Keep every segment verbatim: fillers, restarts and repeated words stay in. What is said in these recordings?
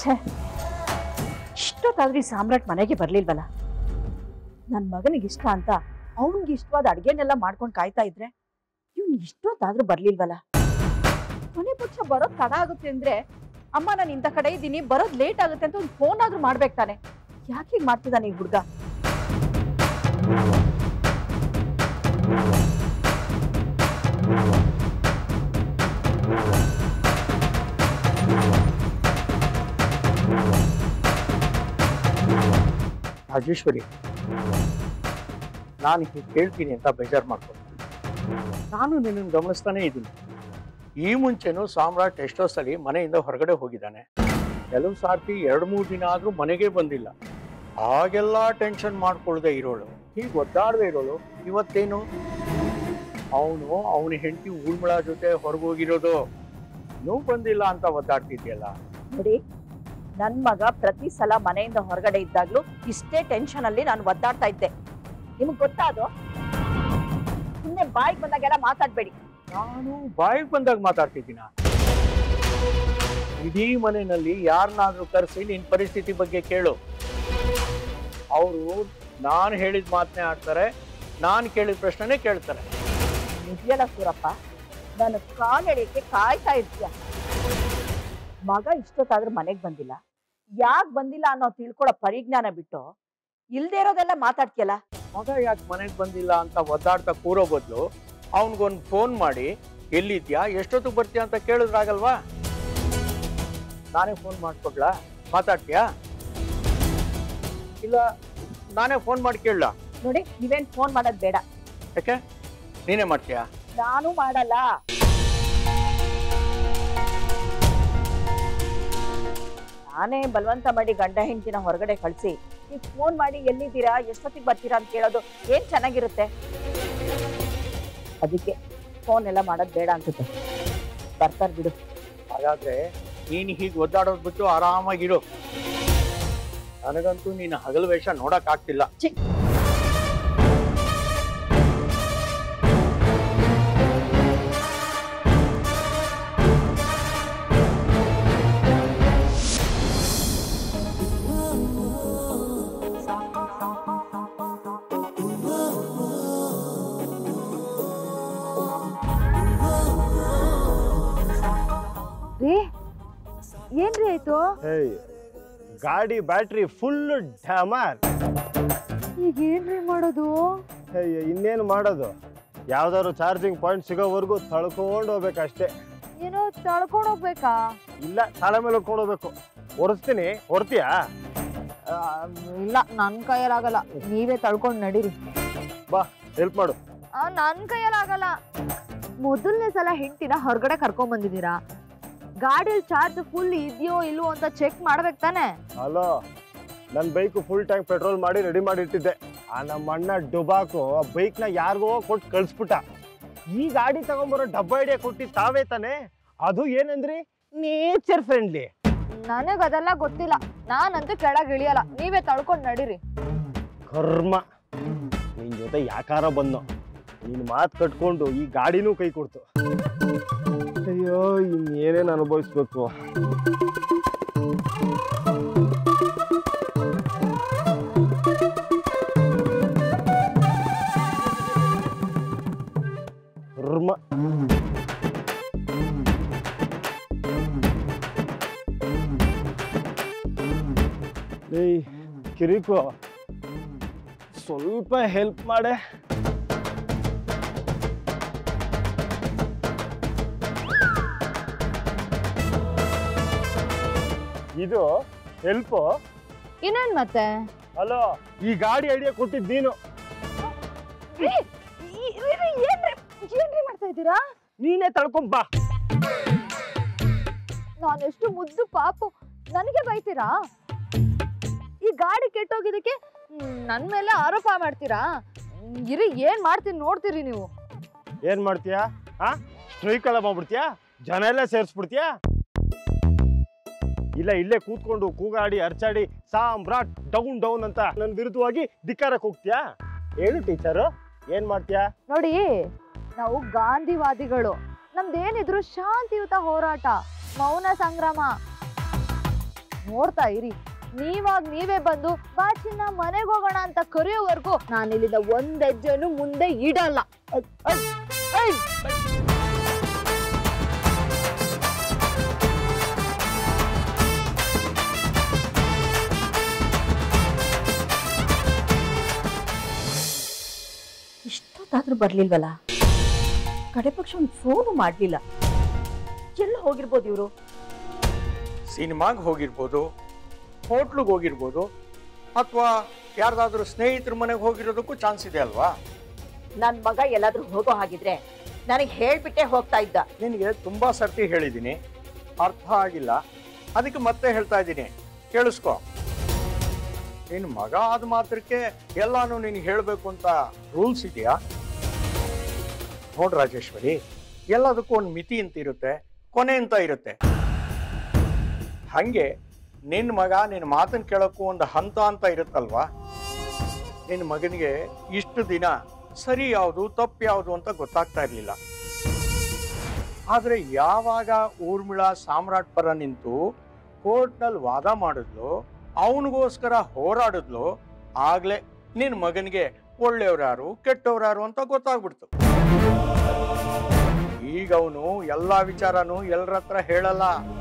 ಛೇ, ಇಷ್ಟೊತ್ತಾದ್ರೂ ಸಾಮ್ರಾಟ್ ಮನೆಗೆ ಬರ್ಲಿಲ್ವಲ್ಲ. ನನ್ನ ಮಗನಿಗೆ ಇಷ್ಟ ಅಂತ ಅವನಿಗೆ ಇಷ್ಟವಾದ ಅಡ್ಗೆನೆಲ್ಲ ಮಾಡ್ಕೊಂಡು ಕಾಯ್ತಾ ಇದ್ರೆ ಇವ್ನು ಇಷ್ಟೊತ್ತಾದ್ರೂ ಬರ್ಲಿಲ್ವಲ್ಲ. ಮನೆ ಪಕ್ಷ ಬರೋದ್ ತಡ ಆಗುತ್ತೆ ಅಂದ್ರೆ ಅಮ್ಮ ನಾನು ಇಂಥ ಕಡೆ ಇದ್ದೀನಿ, ಬರೋದ್ ಲೇಟ್ ಆಗುತ್ತೆ ಅಂತ ಒಂದು ಫೋನ್ ಆದ್ರೂ ಮಾಡ್ಬೇಕು ತಾನೆ. ಯಾಕೆ ಹೀಗೆ ಮಾಡ್ತಿದ್ದಾನೆ ಈ ಹುಡುಗ? ರಾಜೇಶ್ವರಿ, ನಾನು ಹೀಗೆ ಹೇಳ್ತೀನಿ ಅಂತ ಬೇಜಾರು ಮಾಡ್ಕೊಂಡು ನಾನು ನಿನ್ನನ್ನು ಗಮನಿಸ್ತಾನೆ ಇದ್ದೀನಿ. ಈ ಮುಂಚೆನೂ ಸಾಮ್ರಾಟ್ ಎಷ್ಟೋ ಸಲ ಮನೆಯಿಂದ ಹೊರಗಡೆ ಹೋಗಿದ್ದಾನೆ. ಕೆಲವು ಸಾರ್ತಿ ಎರಡು ಮೂರು ದಿನ ಆದ್ರೂ ಮನೆಗೆ ಬಂದಿಲ್ಲ. ಹಾಗೆಲ್ಲ ಟೆನ್ಷನ್ ಮಾಡ್ಕೊಳ್ದೆ ಇರೋಳು, ಹೀಗೆ ಒದ್ದಾಡದೆ ಇರೋಳು ಇವತ್ತೇನು ಅವನು ಅವನ ಹೆಂಡತಿ ಊರ್ಮಿಳ ಜೊತೆ ಹೊರಗೋಗಿರೋದು, ನೀವು ಬಂದಿಲ್ಲ ಅಂತ ಒದ್ದಾಡ್ತಿದ್ಯಲ್ಲ. ನೋಡಿ, ನನ್ ಮಗ ಪ್ರತಿ ಸಲ ಮನೆಯಿಂದ ಹೊರಗಡೆ ಇದ್ದಾಗ್ಲೂ ಇಷ್ಟೇ ಟೆನ್ಷನ್ ಅಲ್ಲಿ ನಾನು ಒದ್ದಾಡ್ತಾ ಇದ್ದೆ. ನಿಮ್ಗೆ ಗೊತ್ತಾದು? ಸುಮ್ಮನೆ ಬಾಯಿಗೆ ಬಂದಾಗೆಲ್ಲ ಮಾತಾಡ್ಬೇಡಿ. ನಾನು ಬಾಯಿಗೆ ಬಂದಾಗ ಮಾತಾಡ್ತಿದ್ದೀನ? ಇಡೀ ಮನೆಯಲ್ಲಿ ಯಾರನ್ನಾದ್ರೂ ಕರೆಸಿ ನಿನ್ ಪರಿಸ್ಥಿತಿ ಬಗ್ಗೆ ಕೇಳು. ಅವರು ನಾನು ಹೇಳಿದ ಮಾತನ್ನೇ ಆಡ್ತಾರೆ, ನಾನು ಕೇಳಿದ ಪ್ರಶ್ನೆನೇ ಕೇಳ್ತಾರೆ. ನಿಜಲ್ಲ ಸೂರಪ್ಪ, ನಾನು ಕಾಲ್ ಎಳೆಯಕ್ಕೆ ಕಾಯ್ತಾ ಇರ್ತೀಯ. ಮಗ ಇಷ್ಟೊತ್ತಾದ್ರೂ ಮನೆಗ್ ಬಂದಿಲ್ಲ, ಯಾಕೆ ಬಂದಿಲ್ಲ ಅನ್ನೋ ತಿಳ್ಕೊಳ್ಳೋ ಪರಿಜ್ಞಾನ ಬಿಟ್ಟು ಇಲ್ದೇ ಇರೋದೆಲ್ಲ ಮಾತಾಡ್ತಿಯಲ್ಲ. ಮಗ ಯಾಕೆ ಮನೆಗೆ ಬಂದಿಲ್ಲ ಅಂತ ಒದ್ದಾಡ್ತಾ ಕೂರೋ ಬದಲು ಅವನಿಗೊಂದು ಫೋನ್ ಮಾಡಿ ಎಲ್ಲಿದ್ಯಾ, ಎಷ್ಟೊತ್ತಿಗೆ ಬರ್ತೀಯಾ ಅಂತ ಕೇಳಿದ್ರಾಗಲ್ವಾ? ನಾನೇ ಫೋನ್ ಮಾಡ್ಕೊಡ್ಲಾ, ಮಾತಾಡ್ತೀಯಾ? ಇಲ್ಲ ನಾನೇ ಫೋನ್ ಮಾಡಿ ಕೇಳಲಾ? ನೋಡಿ, ನೀವೇನ್ ಫೋನ್ ಮಾಡೋದ್ ಬೇಡ. ಯಾಕೆ, ನೀನೇ ಮಾಡ್ತೀಯಾ? ನಾನು ಮಾಡಲ್ಲ. ನಾನೇ ಬಲವಂತ ಮಾಡಿ ಗಂಡ ಹೆಂಡತಿನ ಹೊರಗಡೆ ಕಳ್ಸಿ ನೀವು ಫೋನ್ ಮಾಡಿ ಎಲ್ಲಿದ್ದೀರಾ, ಎಷ್ಟೊತ್ತಿಗೆ ಬರ್ತೀರಾ ಅಂತ ಕೇಳೋದು ಏನ್ ಚೆನ್ನಾಗಿರುತ್ತೆ? ಅದಕ್ಕೆ ಫೋನ್ ಎಲ್ಲ ಮಾಡೋದ್ ಬೇಡ ಅನ್ಸುತ್ತೆ. ಬರ್ತಾರ ಬಿಡು. ಹಾಗಾದ್ರೆ ನೀನು ಹೀಗೆ ಒದ್ದಾಡೋದ್ ಬಿಟ್ಟು ಆರಾಮಾಗಿರು. ನನಗಂತೂ ನೀನು ಹಗಲು ವೇಷ ನೋಡಕ್ ಆಗ್ತಿಲ್ಲ. ಏನ್ರಿ ಆಯ್ತು? ಗಾಡಿ ಬ್ಯಾಟ್ರಿ ಫುಲ್ ಡ್ಯಾಮರ್. ಈಗ ಏನ್ರಿ ಮಾಡೋದು? ಇನ್ನೇನು ಮಾಡೋದು, ಯಾವ್ದಾದ್ರು ಚಾರ್ಜಿಂಗ್ ಪಾಯಿಂಟ್ ಸಿಗೋವರೆಗೂ ತಳ್ಕೊಂಡು ಹೋಗ್ಬೇಕಷ್ಟೇ. ಏನೋ ತಳ್ಕೊಂಡು ಹೋಗ್ಬೇಕಾ? ಇಲ್ಲ, ತಲೆ ಮೇಲೆ ಹೊಡ್ಕೊಂಡು ಹೋಗ್ಬೇಕು. ಒರೆಸ್ತೀನಿ, ಹೊರ್ತೀಯಾ? ಇಲ್ಲ, ನನ್ ಕೈಯಲ್ಲಾಗಲ್ಲ, ನೀವೇ ತಳ್ಕೊಂಡು ನಡೀರಿ. ಬಾ, ಹೆಲ್ಪ್ ಮಾಡು. ನನ್ ಕೈಯಲ್ಲಾಗಲ್ಲ. ಮೊದಲನೇ ಸಲ ಹೆಂಡತಿನ ಹೊರಗಡೆ ಕರ್ಕೊಂಡ್ ಬಂದಿದ್ದೀರಾ, ಗಾಡಿಯಲ್ಲಿ ಚಾರ್ಜ್ ಫುಲ್ ಇದೆಯೋ ಇಲ್ವೋ ಅಂತ ಚೆಕ್ ಮಾಡ್ಬೇಕು ತಾನೆ? ಹಲೋ, ನನ್ನ ಬೈಕ್ ಫುಲ್ ಟ್ಯಾಂಕ್ ಪೆಟ್ರೋಲ್ ಮಾಡಿ ರೆಡಿ ಮಾಡಿ ಇಟ್ಟಿದ್ದೆ. ಆ ನಮ್ಮ ಅಣ್ಣ ಡುಬಾಕು ಆ ಬೈಕ್ನ ಯಾರಿಗೋ ಕೊಟ್ಟು ಕಳಿಸ್ಬಿಟ್ಟ. ಈ ಗಾಡಿ ತಗೊಂಬರೋ ಡಬ್ಬ ಐಡಿಯಾ ಕೊಟ್ಟು ತಾವೇ ತಾನೆ. ಅದು ಏನಂದ್ರಿ, ನೇಚರ್ ಫ್ರೆಂಡ್ಲಿ. ನನಗ್ ಅದೆಲ್ಲ ಗೊತ್ತಿಲ್ಲ, ನಾನಂತೂ ಕೆಳಗೆ ಇಳಿಯಲ್ಲ, ನೀವೇ ತಳ್ಕೊಂಡು ನಡೀರಿ. ಕರ್ಮ, ನಿನ್ ಜೊತೆ ಯಾಕಾರ ಬಂದು ನೀನ್ ಮಾತು ಕಟ್ಕೊಂಡು ಈ ಗಾಡಿನೂ ಕೈ ಕೊಡ್ತು. ಅಯ್ಯೋ, ಇನ್ನೇನೇನು ಅನುಭವಿಸ್ಬೇಕು. ಕರ್ಮ. ಏಯ್ ಕಿರಿಕು, ಸ್ವಲ್ಪ ಹೆಲ್ಪ್ ಮಾಡೆ. ಇದು ಹೆಲ್ಪ್ ಇನ್ನೇನ್ ಮತ್ತೆ? ಹಲೋ, ಈ ಗಾಡಿ ಐಡಿಯಾ ಕೊಟ್ಟಿದ್ ನೀನು. ಏನ್ರಿ ಮಾಡ್ತಾ ಇದ್ದೀರಾ? ನೀನೇ ತಳ್ಕೊಂಬಾ. ನಾನೆಷ್ಟು ಮುದ್ದು ಪಾಪು, ನನಗೆ ಬೈತೀರಾ? ಈ ಗಾಡಿ ಕೆಟ್ಟೋಗಿದ್ದಕ್ಕೆ ನನ್ ಮೇಲೆ ಆರೋಪ ಮಾಡ್ತೀರಾ? ಇರಿ, ಏನ್ ಮಾಡ್ತೀನಿ ನೋಡ್ತೀರಿ ನೀವು. ಏನ್ ಮಾಡ್ತೀಯಾ? ಹಾ, ಸ್ಟ್ರೈಕ್ ಎಲ್ಲ ಮಾಡ್ಬಿಡ್ತೀಯಾ? ಜನ ಎಲ್ಲ ಸೇರಿಸ್ಬಿಡ್ತೀಯಾ? ಇಲ್ಲ, ಇಲ್ಲೇ ಕೂತ್ಕೊಂಡು ಕೂಗಾಡಿ ಅರ್ಚಾಡಿ ಸಾಮ್ರಾಟ್ ಡೌನ್ ಡೌನ್ ಅಂತ ನನ್ನ ವಿರುದ್ಧವಾಗಿ ಧಿಕ್ಕಾರಕ್ಕೆ ಹೋಗ್ತೀಯಾ? ಹೇಳು ಟೀಚರು, ಏನ್ ಮಾಡ್ತೀಯಾ? ನೋಡಿ, ನಾವು ಗಾಂಧಿವಾದಿಗಳು. ನಮ್ದೇನಿದ್ರು ಶಾಂತಿಯುತ ಹೋರಾಟ, ಮೌನ ಸಂಗ್ರಾಮ. ನೋಡ್ತಾ ಇರಿ. ನೀವಾಗ ನೀವೇ ಬಂದು ಬಾ ಚಿನ್ನ ಮನೆಗೆ ಹೋಗೋಣ ಅಂತ ಕರೆಯೋವರೆಗೂ ನಾನು ಇಲ್ಲಿಂದ ಒಂದ್ ಹೆಜ್ಜೆನು ಮುಂದೆ ಇಡಲ್ಲ. ಇಷ್ಟೊತ್ತಾದ್ರೂ ಬರ್ಲಿಲ್ವಲ್ಲ, ಕಡೆ ಪಕ್ಷ ಒಂದು ಫೋನು ಮಾಡ್ಲಿಲ್ಲ. ಎಲ್ಲ ಹೋಗಿರ್ಬೋದು ಇವರು? ಸಿನಿಮಾಗೆ ಹೋಗಿರ್ಬೋದು, ಹೋಟ್ಲಿಗೆ ಹೋಗಿರ್ಬೋದು, ಅಥವಾ ಯಾರ್ದಾದ್ರೂ ಸ್ನೇಹಿತರ ಮನೆಗೆ ಹೋಗಿರೋದಕ್ಕೂ ಚಾನ್ಸ್ ಇದೆ ಅಲ್ವಾ? ನನ್ನ ಮಗ ಎಲ್ಲಾದ್ರೂ ಹೋಗೋ ಹಾಗಿದ್ರೆ ನನಗೆ ಹೇಳ್ಬಿಟ್ಟೆ ಹೋಗ್ತಾ ಇದ್ದ. ನಿನಗೆ ತುಂಬಾ ಸರ್ತಿ ಹೇಳಿದ್ದೀನಿ, ಅರ್ಥ ಆಗಿಲ್ಲ, ಅದಕ್ಕೆ ಮತ್ತೆ ಹೇಳ್ತಾ ಇದ್ದೀನಿ, ಕೇಳಿಸ್ಕೊ. ನಿನ್ನ ಮಗ ಆದ ಮಾತ್ರಕ್ಕೆ ಎಲ್ಲಾನು ನಿನಗೆ ಹೇಳಬೇಕು ಅಂತ ರೂಲ್ಸ್ ಇದೆಯಾ? ನೋಡ್ ರಾಜೇಶ್ವರಿ, ಎಲ್ಲದಕ್ಕೂ ಒಂದು ಮಿತಿ ಅಂತ ಇರುತ್ತೆ, ಕೊನೆ ಅಂತ ಇರುತ್ತೆ. ಹಂಗೆ ನಿನ್ನ ಮಗ ನಿನ್ನ ಮಾತನ್ನ ಕೇಳೋಕ್ಕೂ ಒಂದು ಹಂತ ಅಂತ ಇರುತ್ತಲ್ವಾ? ನಿನ್ನ ಮಗನಿಗೆ ಇಷ್ಟು ದಿನ ಸರಿ ಯಾವುದು ತಪ್ಪು ಯಾವುದು ಅಂತ ಗೊತ್ತಾಗ್ತಾ ಇರಲಿಲ್ಲ. ಆದರೆ ಯಾವಾಗ ಊರ್ಮಿಳಾ ಸಾಮ್ರಾಟ್ ಪರ ನಿಂತು ಕೋರ್ಟ್ನಲ್ಲಿ ವಾದ ಮಾಡಿದ್ಲು, ಅವನಿಗೋಸ್ಕರ ಹೋರಾಡಿದ್ಲು, ಆಗ್ಲೇ ನಿನ್ನ ಮಗನಿಗೆ ಒಳ್ಳೆಯವ್ರ್ಯಾರು ಕೆಟ್ಟವ್ರ್ಯಾರು ಅಂತ ಗೊತ್ತಾಗ್ಬಿಡ್ತು. ಈಗ ಅವನು ಎಲ್ಲ ವಿಚಾರನೂ ಎಲ್ಲರ ಹತ್ರ ಹೇಳಲ್ಲ.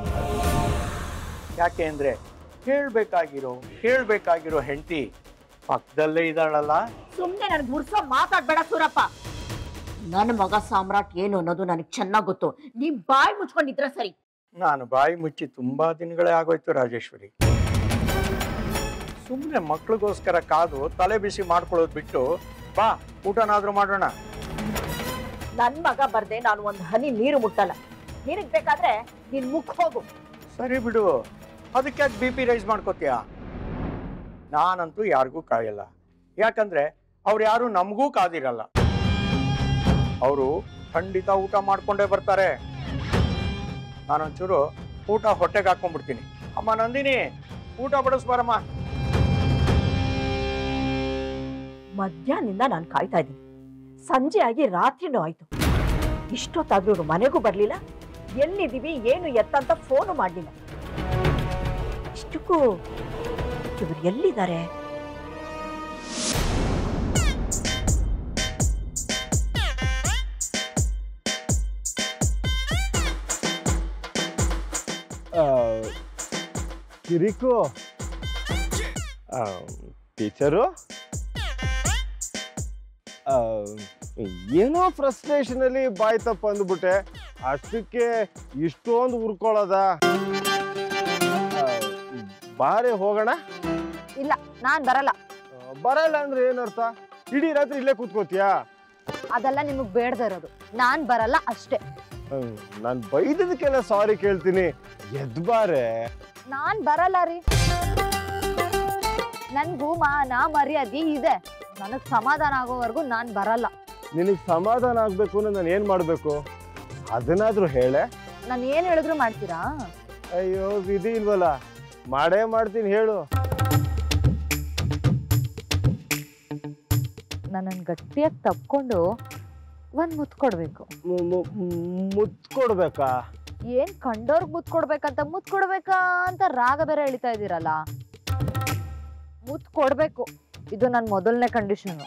ಯಾಕೆ ಅಂದ್ರೆ ಹೇಳ್ಬೇಕಾಗಿರೋ ಹೇಳ್ಬೇಕಾಗಿರೋ ಹೆಂಡತಿ ಪಕ್ಕದಲ್ಲೇ ಇದ್ದಾಳಲ್ಲ. ಸುಮ್ನೆ ನನಗೆ ಮುರ್ಸೋ ಮಾತಾಡ್ಬೇಡ ಸೂರಪ್ಪ. ನನ್ನ ಮಗ ಸಾಮ್ರಾಟ್ ಏನು ಅನ್ನೋದು ನನಗೆ ಚೆನ್ನಾಗ್ ಗೊತ್ತು. ನೀವ್ ಬಾಯಿ ಮುಚ್ಕೊಂಡಿದ್ರ ಸರಿ. ನಾನು ಬಾಯಿ ಮುಚ್ಚಿ ತುಂಬಾ ದಿನಗಳೇ ಆಗೋಯ್ತು ರಾಜೇಶ್ವರಿ. ಸುಮ್ಮನೆ ಮಕ್ಳಿಗೋಸ್ಕರ ಕಾದು ತಲೆ ಬಿಸಿ ಮಾಡ್ಕೊಳ್ಳೋದು ಬಿಟ್ಟು ಬಾ ಊಟನಾದ್ರೂ ಮಾಡೋಣ. ನನ್ ಮಗ ಬರ್ದೆ ನಾನು ಒಂದು ಹನಿ ನೀರು ಮುಟ್ಟಲ್ಲ. ನೀರಿಗೆ ಬೇಕಾದ್ರೆ ನೀನ್ ಮುಖ ಹೋಗು. ಸರಿ ಬಿಡು, ಅದಕ್ಕೆ ಯಾಕೆ ಬಿ ಪಿ ರೈಸ್ ಮಾಡ್ಕೋತೀಯ? ನಾನಂತೂ ಯಾರಿಗೂ ಕಾಯಲ್ಲ, ಯಾಕಂದ್ರೆ ಅವ್ರು ಯಾರು ನಮಗೂ ಕಾದಿರಲ್ಲ. ಅವರು ಖಂಡಿತ ಊಟ ಮಾಡ್ಕೊಂಡೇ ಬರ್ತಾರೆ. ನಾನೊಂಚೂರು ಊಟ ಹೊಟ್ಟೆಗೆ ಹಾಕೊಂಡ್ಬಿಡ್ತೀನಿ. ಅಮ್ಮ ನಂದಿನಿ, ಊಟ ಬಡಿಸ್ಬಾರಮ್ಮ. ಮಧ್ಯಾಹ್ನದಿಂದ ನಾನು ಕಾಯ್ತಾ ಇದ್ದೀನಿ. ಸಂಜೆ ಆಗಿ ರಾತ್ರಿನೂ ಆಯ್ತು. ಇಷ್ಟೊತ್ತಾದ್ರೂ ಮನೆಗೂ ಬರ್ಲಿಲ್ಲ. ಎಲ್ಲಿದ್ದೀವಿ ಏನು ಎತ್ತಂತ ಫೋನು ಮಾಡ್ಲಿಲ್ಲ. ಇಷ್ಟಕ್ಕೂ ಇವರು ಎಲ್ಲಿದ್ದಾರೆ? ಕಿರಿಕು ಟೀಚರು ಏನೋ ಫ್ರಸ್ಟ್ರೇಷನ್ ಅಲ್ಲಿ ಬಾಯ್ ತಪ್ಪ ಅಂದ್ಬಿಟ್ಟೆ, ಅಷ್ಟಕ್ಕೆ ಇಷ್ಟೊಂದು ಉರ್ಕೊಳ್ಳೋದ? ಬಾರೆ ಹೋಗೋಣ. ಇಲ್ಲ, ನಾನ್ ಬರಲ್ಲ. ಬರಲ್ಲ ಅಂದ್ರೆ ಏನರ್ಥ? ಇಡೀ ರಾತ್ರಿ ಇಲ್ಲೇ ಕೂತ್ಕೋತಿಯಾ? ಅದೆಲ್ಲ ನಿಮಗ್ ಬೇಡದೇ ಇರೋದು. ನಾನ್ ಬರಲ್ಲ ಅಷ್ಟೇ. ನಾನ್ ಬೈದದಕ್ಕೆಲ್ಲ ಸಾರಿ ಕೇಳ್ತೀನಿ, ಎದ್ ಬಾರೆ. ನಾನ್ ಬರಲ್ಲ ರೀ. ನನ್ಗೂ ಮಾನ ಮರ್ಯಾದೆ ಇದೆ. ನನಗ್ ಸಮಾಧಾನ ಆಗೋವರೆಗೂ ನಾನ್ ಬರಲ್ಲ. ನಿನಗ್ ಸಮಾಧಾನ ಆಗ್ಬೇಕು ಅಂದ್ರೆ ನಾನು ಏನ್ ಮಾಡ್ಬೇಕು ಅದನ್ನಾದ್ರೂ ಹೇಳೆ. ನಾನು ಏನ್ ಹೇಳಿದ್ರು ಮಾಡ್ತೀರಾ? ಅಯ್ಯೋ ವಿಧಿ ಇಲ್ವಲ್ಲ, ಮಾಡೇ ಮಾಡ್ತೀನಿ, ಹೇಳು. ನನ್ನನ್ನು ಗಟ್ಟಿಯಾಗಿ ತಪ್ಕೊಂಡು ಒಂದ್ ಮುತ್ ಕೊಡ್ಬೇಕು. ಮುತ್ ಕೊಡ್ಬೇಕಾ? ಏನ್ ಕಂಡೋರ್ಗ್ ಮುತ್ ಕೊಡ್ಬೇಕಂತ ಮುತ್ ಕೊಡ್ಬೇಕಾ ಅಂತ ರಾಗ ಬೇರೆ ಎಳಿತಾ ಇದೀರಲ್ಲ. ಮುತ್ ಕೊಡ್ಬೇಕು, ಇದು ನನ್ನ ಮೊದಲನೇ ಕಂಡೀಷನ್.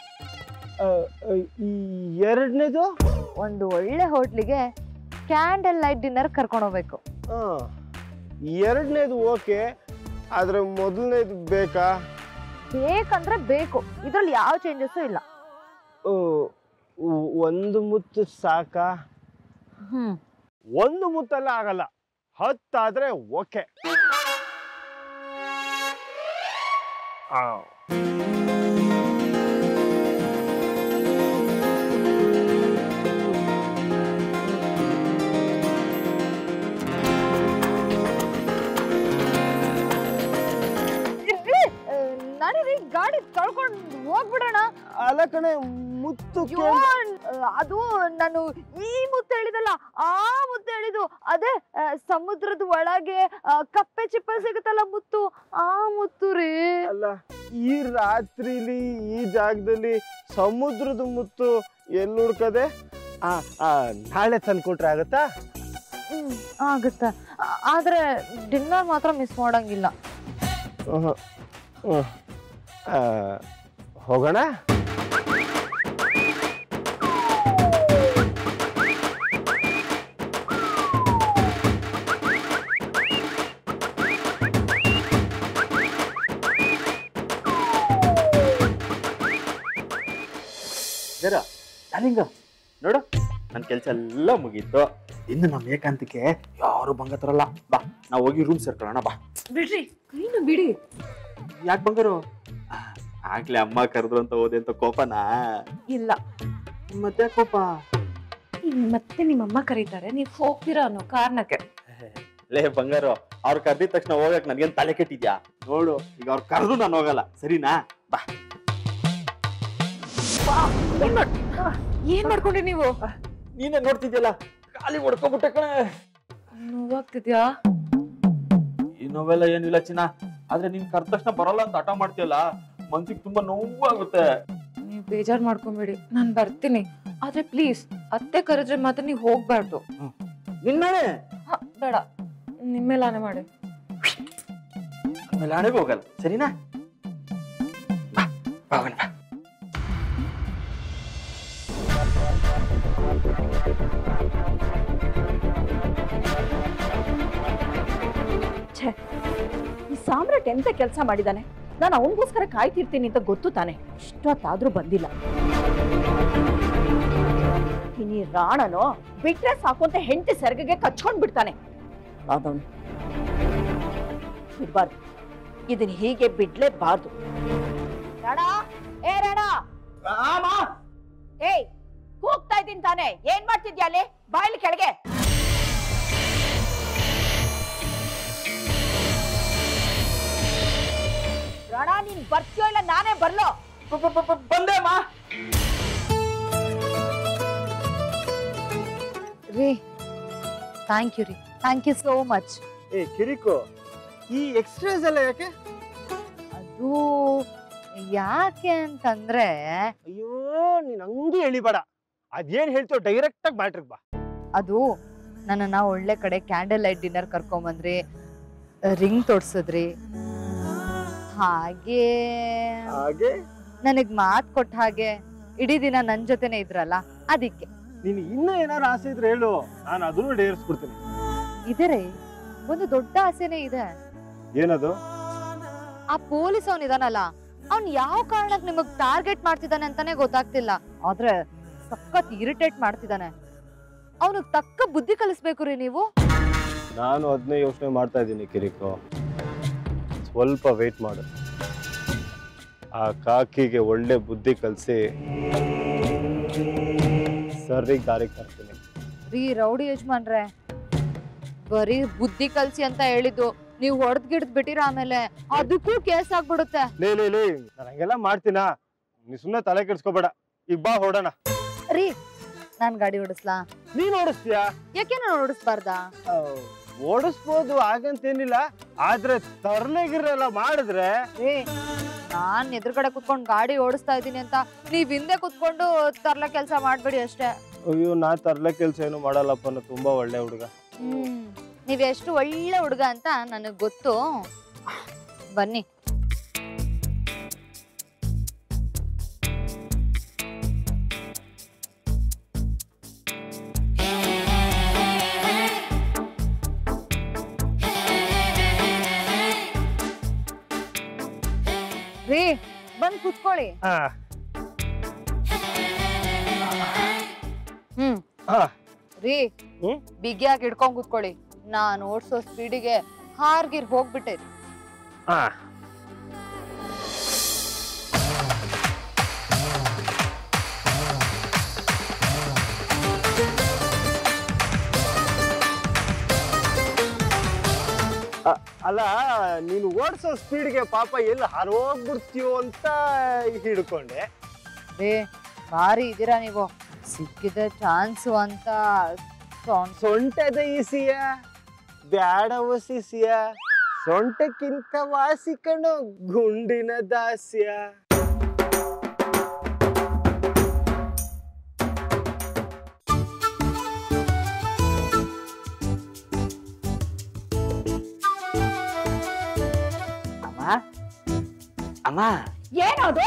ಎರಡನೇದು ಒಂದು ಒಳ್ಳೆ ಹೋಟ್ಲಿಗೆ ಕ್ಯಾಂಡಲ್ ಲೈಟ್ ಡಿನ್ನರ್ ಕರ್ಕೊಂಡು ಹೋಗ್ಬೇಕು. ಎರಡನೇದು ಓಕೆ, ಆದ್ರೆ ಮೊದಲನೇದು ಬೇಕಾ? ಬೇಕಂದ್ರೆ ಬೇಕು, ಇದ್ರಲ್ಲಿ ಯಾವ ಚೇಂಜಸ್ಸು ಇಲ್ಲ. ಒಂದು ಮುತ್ತು ಸಾಕಾ? ಹ್ಮ್ ಒಂದು ಮುತ್ತಲ್ಲ ಆಗಲ್ಲ, ಹತ್ತಾದ್ರೆ ಓಕೆ. ನಡೀರಿ, ಗಾಡಿ ತೊಳ್ಕೊಂಡು ಹೋಗ್ಬಿಡೋಣ. ಅಲ್ಲ ಕಣೆ, ಮುತ್ತು ಅದು ನಾನು ಈ ಮುತ್ತು ಹೇಳಿದಲ್ಲ, ಆ ಮುತ್ತು ಹೇಳಿದು ಅದೇ ಸಮುದ್ರದ ಒಳಗೆ ಕಪ್ಪೆ ಚಿಪ್ಪೆ ಸಿಗುತ್ತಲ್ಲ ಮುತ್ತು, ಆ ಮುತ್ತು ರೀ. ಅಲ್ಲ, ಈ ರಾತ್ರಿಲಿ ಈ ಜಾಗದಲ್ಲಿ ಸಮುದ್ರದ ಮುತ್ತು ಎಲ್ಲಿ ಹುಡ್ಕದೆ? ನಾಳೆ ತಂದ್ಕೊಟ್ರೆ ಆಗತ್ತಾ? ಹ್ಮ್ ಆಗುತ್ತ, ಆದ್ರೆ ಡಿನ್ನರ್ ಮಾತ್ರ ಮಿಸ್ ಮಾಡಂಗಿಲ್ಲ. ಹೋಗೋಣ. ಡಾರ್ಲಿಂಗ್ ನೋಡು, ನನ್ನ ಕೆಲಸ ಎಲ್ಲ ಮುಗೀತು. ಇನ್ನು ನಮ್ಮ ಏಕಾಂತಕ್ಕೆ ಯಾರು ಭಂಗ ತರಲ್ಲ. ಬಾ ನಾವು ಹೋಗಿ ರೂಮ್ ಸೇರ್ಕೊಳ್ಳೋಣ. ಬಾ ಬಿಡ್ರಿ, ಕೈನು ಬಿಡಿ. ಯಾಕೆ ಬಂಗಾರು? ಆಗ್ಲೇ ಅಮ್ಮ ಕರೆದ್ರು ಅಂತ ಹೋದೆ ಅಂತ ಕೋಪನಾ? ಇಲ್ಲ, ಮತ್ತೆ ಕೋಪ? ಮತ್ತೆ ನಿಮ್ಮಮ್ಮ ಕರೀತಾರೆ, ನೀವ್ ಹೋಗ್ತೀರಾ ಅನ್ನೋ ಕಾರಣಕ್ಕೆ. ಲೇ ಬಂಗಾರು, ಅವ್ರು ಕರ್ದಿದ ತಕ್ಷಣ ಹೋಗಕ್ ನನ್ಗೇನ್ ತಲೆ ಕೆಟ್ಟಿದ್ಯಾ? ನೋಡು, ಈಗ ಅವ್ರು ಕರೆದು ನಾನು ಹೋಗಲ್ಲ, ಸರಿನಾ? ಬಾ. ಏನ್ ಮಾಡ್ಕೊಂಡ್ರಿ ನೀವು? ನೀನೇ ನೋಡ್ತಿದ್ಯಲ್ಲ, ಖಾಲಿ ಹೊಡ್ಕೊಬಿಟ್ಟೆ ಕಣೆ. ನೋವಾಗ್ತಿದ್ಯಾ? ಈ ನೋವೆಲ್ಲ ಏನಿಲ್ಲ ಚಿನ್ನ, ಆದ್ರೆ ನೀನ್ ಕರ್ದ ತಕ್ಷಣ ಬರಲ್ಲ ಅಂತ ಹಠ ಮಾಡ್ತೀಯಲ್ಲ, ಮನ್ಸಿಗೆ ತುಂಬಾ ನೋವಾಗುತ್ತೆ. ನೀವ್ ಬೇಜಾರ್ ಮಾಡ್ಕೊಂಬೇಡಿ, ನಾನ್ ಬರ್ತೀನಿ. ಆದ್ರೆ ಪ್ಲೀಸ್ ಅತ್ತೆ ಕರೆದ್ರೆ ಮಾತ್ರ ನೀವ್ ಹೋಗ್ಬಾರ್ದು. ನಿನ್ನೆ ಬೇಡ, ನಿಮ್ಮೇಲೆ ಆನೆ ಮಾಡಿ. ಆಮೇಲೆ ಆನೆಗೂ ಹೋಗಲ್ಲ, ಸರಿನಾ? ಬಾ ಹೋಗೋಣ ಬಾ. ಛೇ, ಈ ಸಾಮ್ರಾಟ್ ಎಂತ ಕೆಲಸ ಮಾಡಿದಾನೆ? ನಾನು ಅವನಿಗೋಸ್ಕರ ಕಾಯ್ತಿರ್ತೀನಿ ಅಂತ ಗೊತ್ತು ತಾನೆ, ಇಷ್ಟೊತ್ತಾದ್ರೂ ಬಂದಿಲ್ಲ. ಇನಿ ರಾಣನೋ ಬಿಟ್ರೆ ಸಾಕು ಅಂತ ಹೆಂಡತಿ ಸೆರಗಿಗೆ ಕಚ್ಕೊಂಡ್ ಬಿಡ್ತಾನೆ. ಅದವನು ಬಿಡ್ಬಾರ್ದು, ಇದನ್ನ ಹೀಗೆ ಬಿಡ್ಲೇಬಾರ್ದು. ರಾಣ, ಏ ರಾಣ, ಏಯ್ ಕೂಗ್ತಾ ಇದ್ದೀನಿ ತಾನೆ, ಏನ್ ಮಾಡ್ತಿದ್ಯಾ ಅಲ್ಲಿ? ಬಾಯಿಲಿ ಕೆಳಗೆ. ರಾಣ, ನೀನ್ ಬರ್ತೀಯೋ ಇಲ್ಲ ನಾನೇ ಬರ್ಲೋ? ಬಂದೆ ಅಮ್ಮ. ರೀ, ಥ್ಯಾಂಕ್ ಯು ರೀ, ಥ್ಯಾಂಕ್ ಯು ಸೋ ಮಚ್. ಏ ಕಿರಿಕು, ಈ ಎಕ್ಸ್ಟ್ರಾಸ್ ಎಲ್ಲ ಯಾಕೆ? ಅದು ಯಾಕೆ ಅಂತಂದ್ರೆ, ಅಯ್ಯೋ ನೀನ್ ಹಂಗೆ ಎಳಿಬೇಡ, ಅದೇನ್ ಹೇಳ್ತೀವ ಡೈರೆಕ್ಟ್ ಆಗಿ ಮ್ಯಾಟ್ರಿಗ್ ಬಾ. ಅದು ನನ್ನನ್ನ ಒಳ್ಳೆ ಕಡೆ ಕ್ಯಾಂಡಲ್ ಲೈಟ್ ಡಿನ್ನರ್ ಕರ್ಕೊಂಬಂದ್ರಿ, ರಿಂಗ್ ತೊಡ್ಸಿದ್ರಿ, ಹಾಗೆ ಹಾಗೆ ನನಗ್ ಮಾತ್ ಕೊಟ್ಟ ಹಾಗೆ ಇಡೀ ದಿನ ನನ್ ಜೊತೆನೆ ಇದ್ರಲ್ಲ, ಅದಕ್ಕೆ. ನೀನ್ ಇನ್ನ ಏನಾರು ಆಸೆ ಇದ್ರೆ ಹೇಳು, ನಾನು ಅದನ್ನು ಡೇರಿಸ್ಬಿಡ್ತೀನಿ. ಇದರೇ ಒಂದು ದೊಡ್ಡ ಆಸೆನೇ ಇದೆ. ಏನದು? ಆ ಪೊಲೀಸ್ ಅವನ್ ಇದಾನಲ್ಲ, ಅವ್ನ್ ಯಾವ ಕಾರಣಕ್ ನಿಮಗ್ ಟಾರ್ಗೆಟ್ ಮಾಡ್ತಿದ್ದಾನೆ ಅಂತಾನೆ ಗೊತ್ತಾಗ್ತಿಲ್ಲ. ಆದ್ರೆ ಸಖತ್ ಇರಿಟೇಟ್ ಮಾಡ್ತಿದ್ದಾನೆ. ಅವನಿಗೆ ತಕ್ಕ ಬುದ್ಧಿ ಕಲಿಸ್ಬೇಕು ರೀ ನೀವು. ನಾನು ಅದನ್ನೇ ಯೋಚನೆ ಮಾಡ್ತಾ ಇದ್ದೀನಿ ಕಿರಿಕು, ಸ್ವಲ್ಪ ವೇಟ್ ಮಾಡು. ಆ ಕಾಕಿಗೆ ಒಳ್ಳೆ ಬುದ್ಧಿ ಕಲಿಸಿ ಸರಿಗೆ ದಾರಿಗೆ ತರ್ತೀನಿ. ರೀ ರೌಡಿ ಯಜಮಾನ್ರೆ, ಬರೀ ಬುದ್ಧಿ ಕಲ್ಸಿ ಅಂತ ಹೇಳಿದ್ದು ನೀವು ಹೊಡೆದ್ ಗಿಡ್ದ್ ಬಿಟ್ಟಿರ, ಆಮೇಲೆ ಅದಕ್ಕೂ ಕೇಸ್ ಆಗ್ಬಿಡುತ್ತೆ. ಲೇ ಲೇ ಲೇ ನಾನು ಹಂಗೆಲ್ಲ ಮಾಡ್ತೀನಾ? ನೀ ಸುಮ್ಮನೆ ತಲೆ ಕೆಡ್ಸ್ಕೊಬೇಡ, ಈಗ ಬಾ ಹೊಡೋಣ. ರೀ, ನಾನ್ ಗಾಡಿ ಓಡಿಸ್ಲಾ? ನೀನ್ ಓಡಿಸ್ತೀಯಾ? ಯಾಕೆ ನಾನು ಓಡಿಸ್ಬಾರ್ದಾ? ಓಡಿಸ್ಬೋದು, ಹಾಗಂತೇನಿಲ್ಲ, ಆದ್ರೆ ತರ್ಲೆಗಿರಲ್ಲ ಮಾಡಿದ್ರೆ. ಏ, ನಾನ್ ಎದುರುಗಡೆ ಕುತ್ಕೊಂಡು ಗಾಡಿ ಓಡಿಸ್ತಾ ಇದ್ದೀನಿ ಅಂತ ನೀವ್ ಹಿಂದೆ ಕುತ್ಕೊಂಡು ತರ್ಲೆ ಕೆಲ್ಸ ಮಾಡ್ಬೇಡಿ ಅಷ್ಟೇ. ಅಯ್ಯೋ, ನಾ ತರ್ಲೆ ಕೆಲ್ಸ ಏನು ಮಾಡಲ್ಲಪ್ಪ, ನಾ ತುಂಬಾ ಒಳ್ಳೆ ಹುಡುಗ. ಹ್ಮ್, ನೀವ್ ಎಷ್ಟು ಒಳ್ಳೆ ಹುಡುಗ ಅಂತ ನನಗ್ ಗೊತ್ತು. ಬನ್ನಿ. ರೀ, ಬಂದ್ ಕುತ್ಕೊಳ್ಳಿ. ಹ್ಮ್ ರೀ, ಬಿಗಿಯಾಗಿ ಹಿಡ್ಕೊಂಡ್ ಕುತ್ಕೊಳ್ಳಿ. ನಾನ್ ಓಡ್ಸೋ ಸ್ಪೀಡಿಗೆ ಹಾರ್ಗಿರ್ ಹೋಗ್ಬಿಟ್ಟೆ. ಅಲ್ಲ, ನೀನು ಓಡಿಸೋ ಸ್ಪೀಡ್ಗೆ ಪಾಪ ಎಲ್ಲಿ ಹರೋಗ್ಬಿಡ್ತೀಯೋ ಅಂತ ಹಿಡ್ಕೊಂಡೆ. ಏ, ಭಾರಿ ಇದೀರಾ ನೀವು, ಸಿಕ್ಕಿದ ಚಾನ್ಸು ಅಂತ. ಸೊಂಟದ ಈಸಿಯ ಬ್ಯಾಡ ವಸಿಸಿಯ, ಸೊಂಟಕ್ಕಿಂತ ವಾಸಿ ಕಣೋ ಗುಂಡಿನ ದಾಸ್ಯ. ಅಮ್ಮ ಏನದು?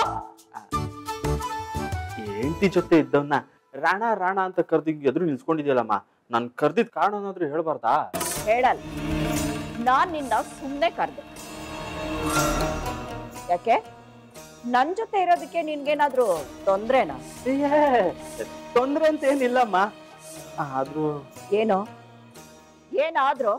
ಹೆಂಡತಿ ಜೊತೆ ಇದ್ದವನ್ನ ರಾಣ ರಾಣ ಅಂತ ಕರ್ದಿ ಎದುರು ನಿಲ್ಸ್ಕೊಂಡಿದ್ಯಲ್ಲಮ್ಮ, ನನ್ ಕರ್ದಿದ್ ಕಾರಣ ಏನಾದ್ರು ಹೇಳ್ಬಾರ್ದಾ? ಹೇಳಲ್ಲ. ನಾನ್ ನಿನ್ನ ಸುಮ್ಮನೆ ಕರ್ದೆ. ಯಾಕೆ? ನನ್ ಜೊತೆ ಇರೋದಕ್ಕೆ ನಿನ್ಗೇನಾದ್ರೂ ತೊಂದ್ರೆನಾ? ತೊಂದ್ರೆ ಅಂತ ಏನಿಲ್ಲಮ್ಮ, ಆದ್ರೂ ಏನೋ ಏನಾದ್ರೂ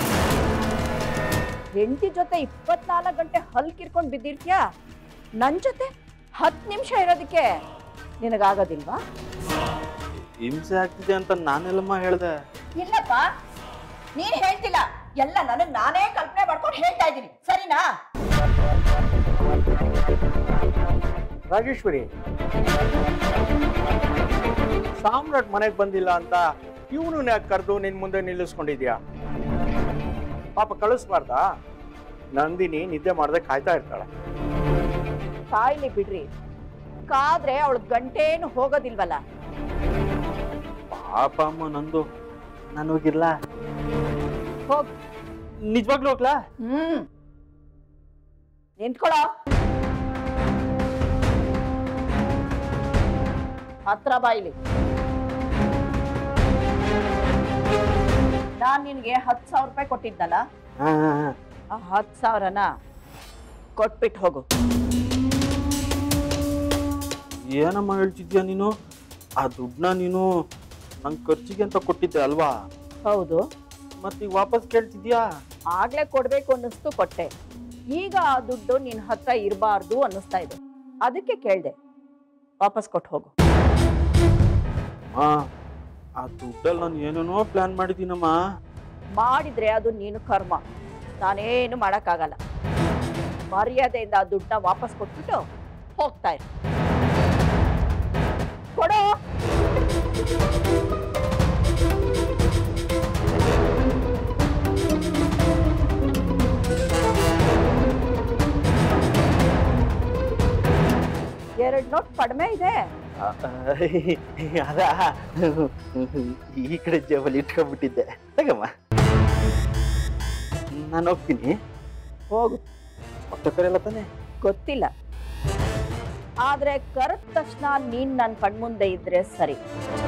ಹೆಂಡತಿ ಜೊತೆ ಇಪ್ಪತ್ನಾಲ್ಕು ಗಂಟೆ ಹಲ್ ಕಿರ್ಕೊಂಡ್ ಬಿದ್ದಿರ್ತೀಯಾ? ನನ್ ಜೊತೆ ಹತ್ತು ನಿಮಿಷ ಇರೋದಕ್ಕೆ ನಿನಗಾಗೋದಿಲ್ವಾ? ಹಿಂಸೆ ಆಗ್ತಿದೆ ಅಂತ ನಾನೆಲ್ಲಮ್ಮ ಹೇಳ್ದೆ. ಇಲ್ಲಪ್ಪ, ನೀನ್ ಹೇಳ್ತಿಲ್ಲ, ಎಲ್ಲ ನನಗ್ ನಾನೇ ಕಲ್ಪನೆ ಮಾಡ್ಕೊಂಡು ಹೇಳ್ತಾ ಇದ್ದೀನಿ, ಸರಿನಾ? ರಾಜೇಶ್ವರಿ, ಸಾಮ್ರಾಟ್ ಮನೆಗೆ ಬಂದಿಲ್ಲ ಅಂತ ಇವನು ಯಾಕೆ ಕರೆದು ನಿನ್ ಮುಂದೆ ನಿಲ್ಲಿಸ್ಕೊಂಡಿದ್ಯಾ? ಪಾಪ ಕಳಿಸ್ಬಾರ್ದಾ? ನಂದಿನಿ ನಿದ್ದೆ ಮಾಡದೆ ಕಾಯ್ತಾ ಇರ್ತಾಳೆ. ಕಾಯ್ಲಿ ಬಿಡ್ರಿ, ಕಾದ್ರೆ ಅವಳ ಗಂಟೇನು ಹೋಗೋದಿಲ್ವಲ್ಲ. ಪಾಪ ಅಮ್ಮ ನಂದು, ನಾನು ಹೋಗಿರ್ಲ? ಹೋಗ್. ನಿಜವಾಗ್ಲೂ ಹೋಗ್ಲಾ? ಹ್ಮ್ ನಿಂತ್ಕೊಳ್ಳೋ. ಹತ್ರ ಬಾಯಿಲಿ. ನಾನ್ ನಿನ್ಗೆ ಹತ್ತು ಸಾವಿರ ರೂಪಾಯಿ ಕೊಟ್ಟಿದ್ದಲ್ಲ, ಆ ಹತ್ತು ಸಾವಿರನ ಕೊಟ್ಬಿಟ್ಟು ಹೋಗು. ಏನಮ್ಮ ಹೇಳ್ತಿದ್ಯಾ ನೀನು? ಆ ದುಡ್ಡನ್ನ ನೀನು ನಂಗೆ ಖರ್ಚಿಗೆ ಅಂತ ಕೊಟ್ಟಿದ್ದೆ ಅಲ್ವಾ? ಹೌದು. ಮತ್ತೀಗ ವಾಪಸ್ ಕೇಳ್ತಿದ್ಯಾ? ಆಗ್ಲೇ ಕೊಡ್ಬೇಕು ಅನ್ನಿಸ್ತು, ಕೊಟ್ಟೆ. ಈಗ ಆ ದುಡ್ಡು ನಿನ್ ಹತ್ರ ಇರಬಾರ್ದು ಅನ್ನಿಸ್ತಾ ಇದೆ, ಅದಕ್ಕೆ ಕೇಳ್ದೆ. ವಾಪಸ್ ಕೊಟ್ಟು ಹೋಗು. ಆ ದುಡ್ಡಲ್ಲಿ ನಾನು ಏನೇನೋ ಪ್ಲಾನ್ ಮಾಡಿದ್ದೀನಮ್ಮ. ಮಾಡಿದ್ರೆ ಅದು ನೀನು ಕರ್ಮ, ನಾನೇನು ಮಾಡಕ್ಕಾಗಲ್ಲ. ಮರ್ಯಾದೆಯಿಂದ ಆ ದುಡ್ಡನ್ನ ವಾಪಸ್ ಕೊಟ್ಬಿಟ್ಟು ಹೋಗ್ತಾ ಇರು. ಕೊಡು. ಎರಡು ನೋಟ್ ಕಡಿಮೆ ಇದೆ. ಅದ ಈ ಕಡೆ ಜೇಬಲ್ಲಿ ಇಟ್ಕೊಂಡ್ಬಿಟ್ಟಿದ್ದೆ. ತಗಮ್ಮ, ನಾನು ಹೋಗ್ತೀನಿ. ಹೋಗು. ಹೊಟ್ಟೆ ಕರೆಯಲ್ಲ ತಾನೆ? ಗೊತ್ತಿಲ್ಲ, ಆದ್ರೆ ಕರೆದ ತಕ್ಷಣ ನೀನ್ ನನ್ ಕಣ್ಮುಂದೆ ಇದ್ರೆ ಸರಿ.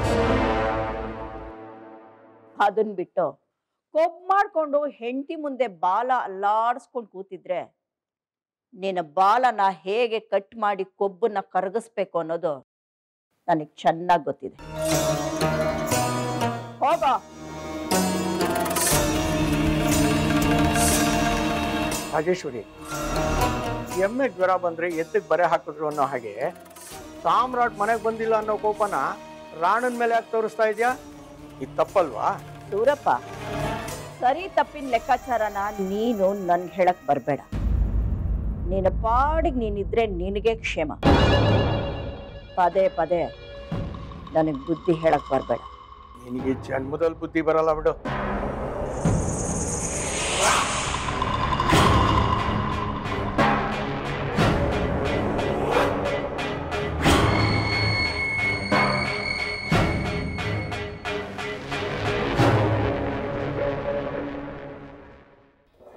ಅದನ್ ಬಿಟ್ಟು ಕೊಬ್ಬು ಮಾಡ್ಕೊಂಡು ಹೆಂಡತಿ ಮುಂದೆ ಬಾಲ ಅಲ್ಲಾಡಿಸ್ಕೊಂಡು ಕೂತಿದ್ರೆ ನಿನ್ನ ಬಾಲನ ಹೇಗೆ ಕಟ್ ಮಾಡಿ ಕೊಬ್ಬನ್ನ ಕರಗಿಸ್ಬೇಕು ಅನ್ನೋದು ನನಗೆ ಚೆನ್ನಾಗಿ ಗೊತ್ತಿದೆ. ಹೋಗ. ರಾಜೇಶ್ವರಿ, ಎಮ್ಮೆ ಜ್ವರ ಬಂದ್ರೆ ಎತ್ತಿಗೆ ಬರೆ ಹಾಕಿದ್ರು ಅನ್ನೋ ಹಾಗೆ ಸಾಮ್ರಾಟ್ ಮನೆಗೆ ಬಂದಿಲ್ಲ ಅನ್ನೋ ಕೋಪನ ರಾಣನ್ ಮೇಲೆ ಯಾಕೆ ತೋರಿಸ್ತಾ ಇದ್ಯಾ? ಇದು ತಪ್ಪಲ್ವಾ? ಸೂರಪ್ಪ, ಸರಿ ತಪ್ಪಿನ ಲೆಕ್ಕಾಚಾರನ ನೀನು ನನ್ಗೆ ಹೇಳಕ್ ಬರ್ಬೇಡ. ನಿನ್ನ ಪಾಡಿಗೆ ನೀನಿದ್ರೆ ನಿನಗೆ ಕ್ಷೇಮ. ಪದೇ ಪದೇ ನನಗೆ ಬುದ್ಧಿ ಹೇಳಕ್ ಬರ್ಬೇಡ. ನಿನಗೆ ಜನ್ಮದಲ್ಲಿ ಬುದ್ಧಿ ಬರಲ್ಲ ಬಿಡು.